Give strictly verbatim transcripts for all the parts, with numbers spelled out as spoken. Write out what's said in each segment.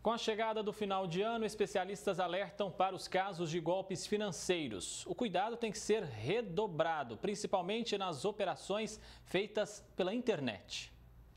Com a chegada do final de ano, especialistas alertam para os casos de golpes financeiros. O cuidado tem que ser redobrado, principalmente nas operações feitas pela internet.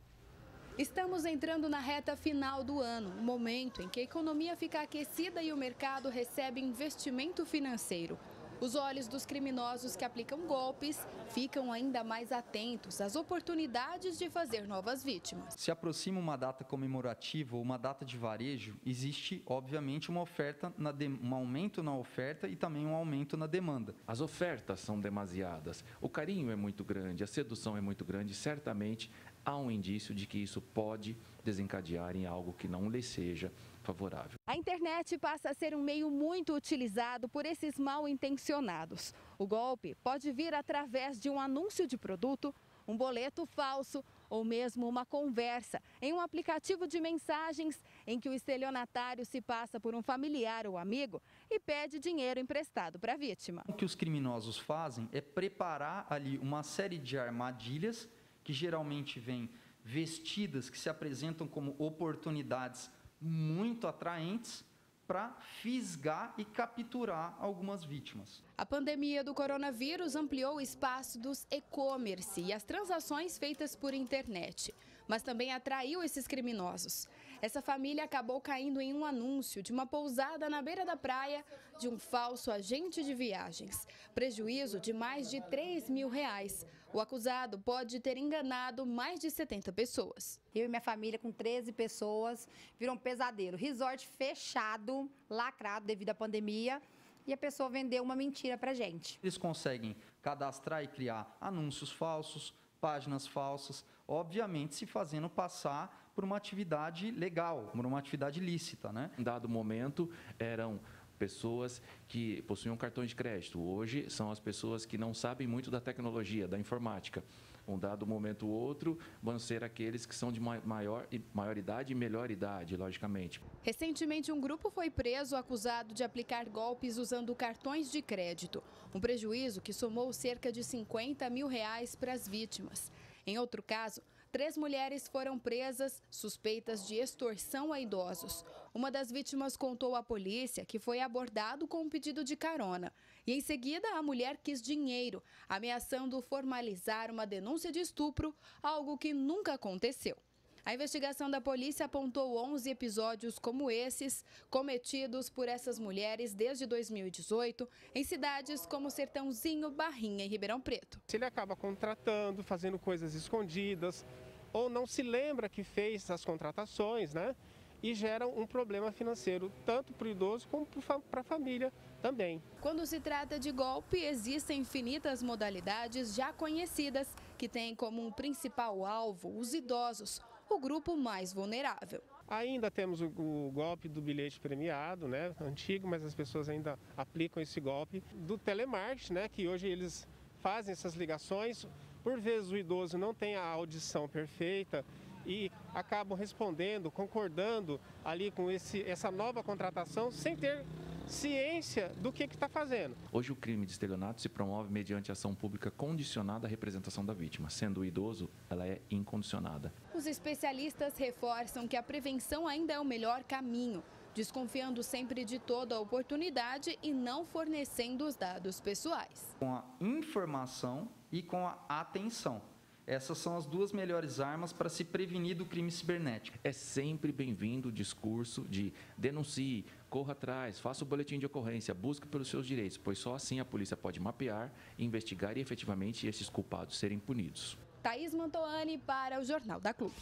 Estamos entrando na reta final do ano, um momento em que a economia fica aquecida e o mercado recebe investimento financeiro. Os olhos dos criminosos que aplicam golpes ficam ainda mais atentos às oportunidades de fazer novas vítimas. Se aproxima uma data comemorativa ou uma data de varejo, existe, obviamente, uma oferta, na de... um aumento na oferta e também um aumento na demanda. As ofertas são demasiadas, o carinho é muito grande, a sedução é muito grande e certamente há um indício de que isso pode desencadear em algo que não lhe seja favorável. A internet passa a ser um meio muito utilizado por esses mal intencionados. O golpe pode vir através de um anúncio de produto, um boleto falso ou mesmo uma conversa em um aplicativo de mensagens em que o estelionatário se passa por um familiar ou amigo e pede dinheiro emprestado para a vítima. O que os criminosos fazem é preparar ali uma série de armadilhas que geralmente vêm vestidas, que se apresentam como oportunidades muito atraentes para fisgar e capturar algumas vítimas. A pandemia do coronavírus ampliou o espaço dos e-commerce e as transações feitas por internet, mas também atraiu esses criminosos. Essa família acabou caindo em um anúncio de uma pousada na beira da praia de um falso agente de viagens. Prejuízo de mais de três mil reais. O acusado pode ter enganado mais de setenta pessoas. Eu e minha família, com treze pessoas, virou um pesadelo. Resort fechado, lacrado devido à pandemia. E a pessoa vendeu uma mentira para a gente. Eles conseguem cadastrar e criar anúncios falsos, páginas falsas, obviamente se fazendo passar por uma atividade legal, por uma atividade lícita, né? Em dado momento, eram pessoas que possuíam cartões de crédito. Hoje são as pessoas que não sabem muito da tecnologia, da informática. Um dado momento ou outro vão ser aqueles que são de maior, maior idade e melhor idade, logicamente. Recentemente, um grupo foi preso acusado de aplicar golpes usando cartões de crédito. Um prejuízo que somou cerca de cinquenta mil reais para as vítimas. Em outro caso, três mulheres foram presas suspeitas de extorsão a idosos. Uma das vítimas contou à polícia que foi abordado com um pedido de carona. E em seguida, a mulher quis dinheiro, ameaçando formalizar uma denúncia de estupro, algo que nunca aconteceu. A investigação da polícia apontou onze episódios como esses, cometidos por essas mulheres desde dois mil e dezoito, em cidades como Sertãozinho, Barrinha e Ribeirão Preto. Se ele acaba contratando, fazendo coisas escondidas, ou não se lembra que fez as contratações, né? E geram um problema financeiro, tanto para o idoso como para a família também. Quando se trata de golpe, existem infinitas modalidades já conhecidas que têm como um principal alvo os idosos, o grupo mais vulnerável. Ainda temos o, o golpe do bilhete premiado, né? Antigo, mas as pessoas ainda aplicam esse golpe. Do telemarketing, né? Que hoje eles fazem essas ligações. Por vezes o idoso não tem a audição perfeita e acabam respondendo, concordando ali com esse, essa nova contratação sem ter ciência do que está fazendo. Hoje o crime de estelionato se promove mediante ação pública condicionada à representação da vítima. Sendo o idoso, ela é incondicionada. Os especialistas reforçam que a prevenção ainda é o melhor caminho, desconfiando sempre de toda a oportunidade e não fornecendo os dados pessoais. Com a informação e com a atenção. Essas são as duas melhores armas para se prevenir do crime cibernético. É sempre bem-vindo o discurso de denuncie, corra atrás, faça o boletim de ocorrência, busque pelos seus direitos, pois só assim a polícia pode mapear, investigar e efetivamente esses culpados serem punidos. Thaís Mantoani para o Jornal da Clube.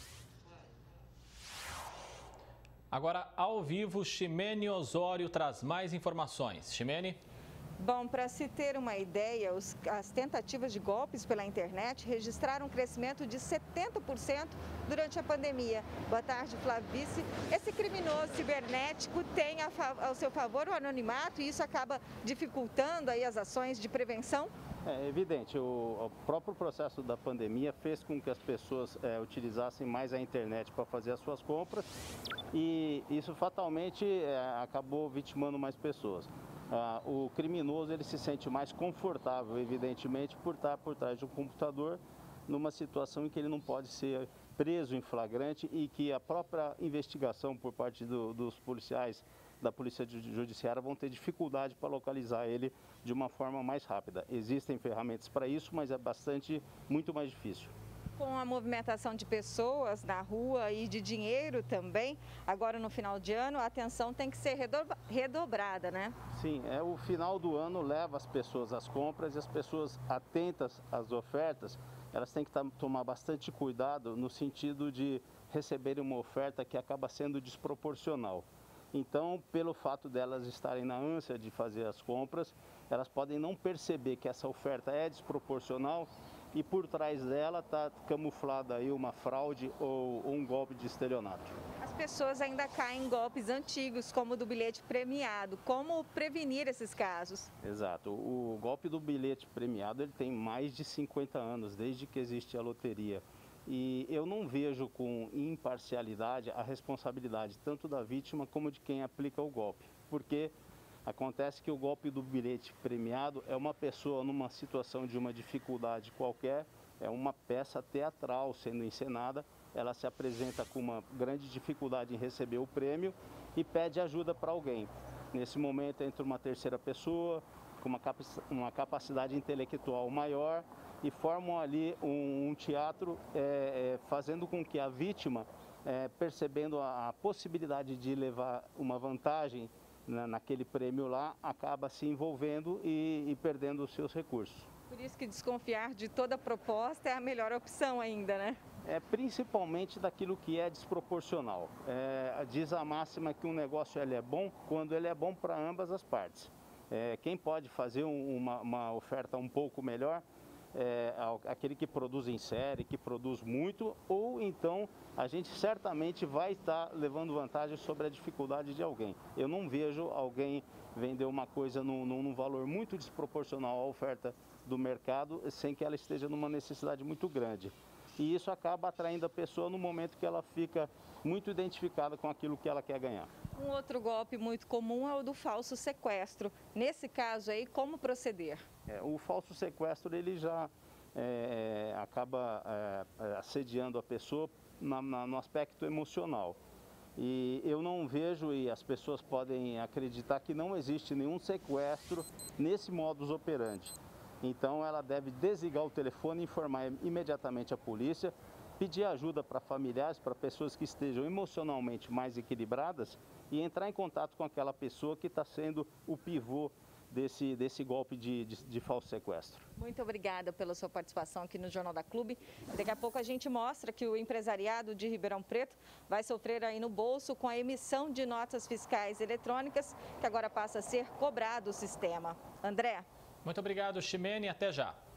Agora, ao vivo, Ximene Osório traz mais informações. Ximene? Bom, para se ter uma ideia, os, as tentativas de golpes pela internet registraram um crescimento de setenta por cento durante a pandemia. Boa tarde, Flavice. Esse criminoso cibernético tem a, ao seu favor o anonimato e isso acaba dificultando aí as ações de prevenção? É evidente, o, o próprio processo da pandemia fez com que as pessoas é, utilizassem mais a internet para fazer as suas compras e isso fatalmente é, acabou vitimando mais pessoas. Ah, o criminoso ele se sente mais confortável, evidentemente, por estar por trás de um computador numa situação em que ele não pode ser preso em flagrante e que a própria investigação por parte do, dos policiais da Polícia Judiciária vão ter dificuldade para localizar ele de uma forma mais rápida. Existem ferramentas para isso, mas é bastante, muito mais difícil. Com a movimentação de pessoas na rua e de dinheiro também, agora no final de ano, a atenção tem que ser redobrada, né? Sim, é, o final do ano leva as pessoas às compras e as pessoas atentas às ofertas, elas têm que tomar bastante cuidado no sentido de receberem uma oferta que acaba sendo desproporcional. Então, pelo fato delas estarem na ânsia de fazer as compras, elas podem não perceber que essa oferta é desproporcional e por trás dela está camuflada aí uma fraude ou, ou um golpe de estelionato. As pessoas ainda caem em golpes antigos, como o do bilhete premiado. Como prevenir esses casos? Exato. O golpe do bilhete premiado ele tem mais de cinquenta anos, desde que existe a loteria. E eu não vejo com imparcialidade a responsabilidade tanto da vítima como de quem aplica o golpe. Porque acontece que o golpe do bilhete premiado é uma pessoa numa situação de uma dificuldade qualquer, é uma peça teatral sendo encenada, ela se apresenta com uma grande dificuldade em receber o prêmio e pede ajuda para alguém. Nesse momento entra uma terceira pessoa com uma, cap uma capacidade intelectual maior e formam ali um, um teatro é, é, fazendo com que a vítima, é, percebendo a, a possibilidade de levar uma vantagem na, naquele prêmio lá, acaba se envolvendo e, e perdendo os seus recursos. Por isso que desconfiar de toda proposta é a melhor opção ainda, né? É principalmente daquilo que é desproporcional. É, diz a máxima que um negócio ele é bom quando ele é bom para ambas as partes. É, quem pode fazer um, uma, uma oferta um pouco melhor é aquele que produz em série, que produz muito, ou então a gente certamente vai estar levando vantagem sobre a dificuldade de alguém. Eu não vejo alguém vender uma coisa num, num valor muito desproporcional à oferta do mercado sem que ela esteja numa necessidade muito grande. E isso acaba atraindo a pessoa no momento que ela fica muito identificada com aquilo que ela quer ganhar. Um outro golpe muito comum é o do falso sequestro. Nesse caso aí, como proceder? É, o falso sequestro ele já é, acaba é, assediando a pessoa na, na, no aspecto emocional. E eu não vejo, e as pessoas podem acreditar que não existe nenhum sequestro nesse modus operandi. Então ela deve desligar o telefone, informar imediatamente a polícia, pedir ajuda para familiares, para pessoas que estejam emocionalmente mais equilibradas e entrar em contato com aquela pessoa que está sendo o pivô desse, desse golpe de, de, de falso sequestro. Muito obrigada pela sua participação aqui no Jornal da Clube. Daqui a pouco a gente mostra que o empresariado de Ribeirão Preto vai sofrer aí no bolso com a emissão de notas fiscais eletrônicas, que agora passa a ser cobrado o sistema. André? Muito obrigado, Ximene. Até já.